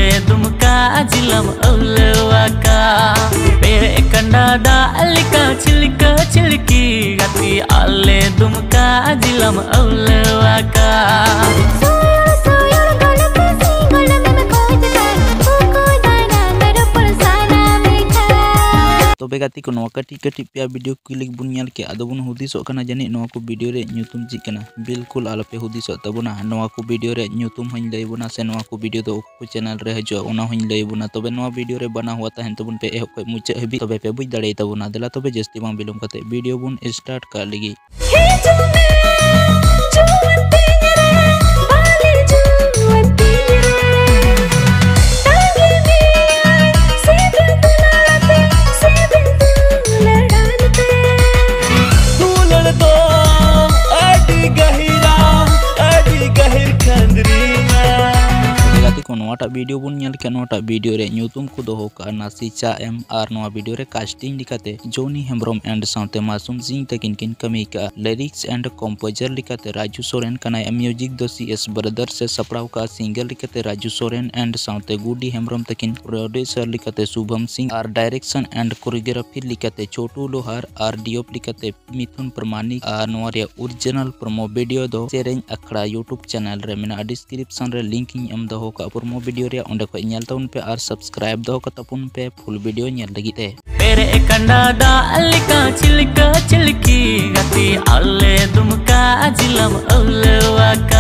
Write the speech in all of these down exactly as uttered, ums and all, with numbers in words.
ale dumka jilam aulawaka pere kanda da alika chilika chilki gati ale dumka jilam aulawaka तबे गाती को नवा कटी कटी पे वीडियो क्लिक बुन नेल के आदो बुन हुदिसो कना जानि नवा को वीडियो रे न्यूतुम जी कना बिल्कुल आलपे हुदिसो तबना नवा को वीडियो रे न्यूतुम हइन लई बुना से नवा को वीडियो दो को चैनल रे हजो ओना हइन लई बुना तबे नवा वीडियो रे बना हुआ तहन तबन पे एहो मुचे हबी तबे पे बुझ दड़े तबना देला तबे जस्ती बां बिलम कते वीडियो बुन स्टार्ट कर लगी नोटा वीडियो बुन नेल के नोटा वीडियो रे न्यूतुम को दोहो का नासी चा एम आर नोआ वीडियो रे कास्टिंग लिखाते जोनी हेम्ब्रोम एंड साउते मासूम सिंह तकिन किन कमी का लिरिक्स एंड कंपोजर लिखाते राजू सोरेन कना म्यूजिक दो सी एस ब्रदर से सपड़ाव का सिंगल लिखाते राजू सोरेन एंड साउते गुडी हेम्ब्रोम तकिन प्रोड्यूसर लिखाते शुभम सिंह और डायरेक्शन एंड कोरियोग्राफी लिखाते छोटू लोहार और डीओप लिखाते मिथुन प्रमाणिक और नोआ रे ओरिजिनल प्रोमो वीडियो दो सेरेन अखड़ा यूट्यूब चैनल रे मेना डिस्क्रिप्शन रे लिंक इन एम दो का प्रोमो वीडियो रे ओंडे को नेल तउन पे और सब्सक्राइब दो को तपुन पे फुल वीडियो नेल लगी ते पेरे कंडा दा अलिका चिलका चिलकी गति आले दुमका जिलम औलवाका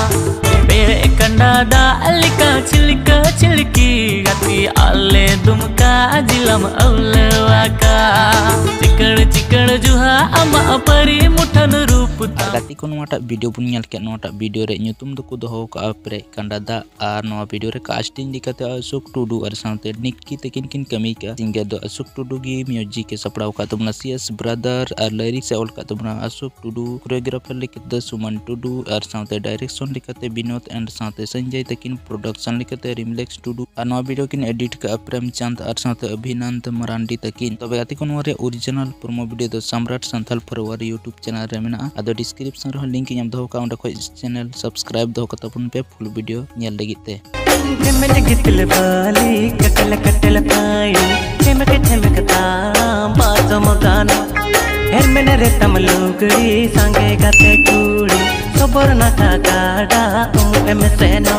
पेरे कंडा दा अलिका चिलका चिलकी गति आले दुमका जिलम औलवाका चिकड़ चिकड़ जुहा अमा परी मुठन रूप गति को नोटा वीडियो बुन नेल के नोटा वीडियो रे न्यूतुम दो को दोहो का पेरे कंडा दा आर नोआ वीडियो रे कास्टिंग दिखाते अशोक टुडू और साउते निक्की तकिन किन कमी का सिंगर दो अशोक टुडू की म्यूजिक के सपड़ाव का तुमना सीएस ब्रदर और लिरिक्स से ओल का तुमना अशोक टुडू कोरियोग्राफर लिखते सुमन टुडू और साउते डायरेक्शन लिखते विनोद एंड साउते संजय तकिन प्रोडक्शन लिखते रिमलेक्स टुडू और नोआ वीडियो किन एडिट का प्रेमचंद और साउते अभिनंद मरांडी तकिन तबे गाती को नोरे ओरिजिनल प्रोमो वीडियो दो सम्राट संथाल फरवर यूट्यूब चैनल रे मेना आदो डिस्क्रिप्शन रे लिंक ᱧᱟᱢ ᱫᱚᱦᱚ ᱠᱟᱜ ᱚᱸᱰᱮ ᱠᱷᱚᱡ ᱪᱮᱱᱮᱞ सब्सक्राइब ᱫᱚᱦᱚ ᱠᱟᱛᱟ ᱵᱚᱱ ᱯᱮ फुल वीडियो ᱧᱮᱞ ᱞᱟᱹᱜᱤᱫ ᱛᱮ ठेमन गितल बाली कटल कटल पाई ठेमक ठेमकता बाजो मगाना हेरमेन रे तमलुगड़ी संगे गाते कुड़ी खबर ना काड़ा उम एम सेनो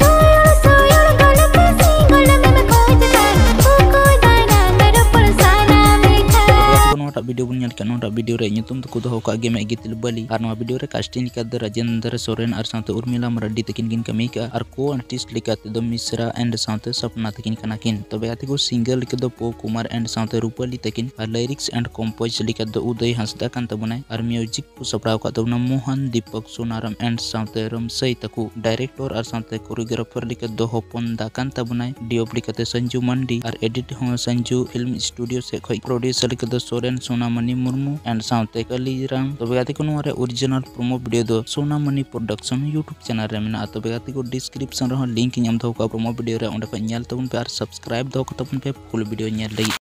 वीडियो बुन नेल के नोटा वीडियो रे ᱧᱩᱛᱩᱢ ᱫᱚ ᱠᱚ ᱫᱚᱦᱚ ᱠᱟᱜ ᱜᱮ ᱢᱮᱜᱤᱛᱤᱞ ᱵᱟᱞᱤ ᱟᱨ ᱱᱚᱣᱟ वीडियो रे कास्टिंग लिखा द राजेंद्र सोरेन और साथ उर्मिला मराडी तकिन किन कमी का और को आर्टिस्ट लिखा द मिश्रा एंड साथ सपना तकिन कना किन तबे आते को सिंगर लिखा द पो कुमार एंड साथ रूपाली तकिन और लिरिक्स एंड कंपोज लिखा द उदय हंसदा कान तबनाय और म्यूजिक को सपड़ाव का तबना मोहन दीपक सोनाराम एंड साथ रमसई तकु डायरेक्टर और साथ कोरियोग्राफर लिखा द होपन दा कान तबनाय डीओप लिखा द संजू मंडी और एडिट हो संजू फिल्म स्टूडियो से खय प्रोड्यूसर लिखा द सोरेन सोनामणि मुर्मू एंड साउते कलीराम तबे गाती को नोरे ओरिजिनल प्रोमो वीडियो दो सोनामणि प्रोडक्शन यूट्यूब चैनल रे मेना तबे गाती को डिस्क्रिप्शन रे लिंक ᱧᱟᱢ दो का प्रोमो वीडियो रे ओंडे को नेल तबन पे और सब्सक्राइब दो को तबन पे फुल वीडियो नेल लगी।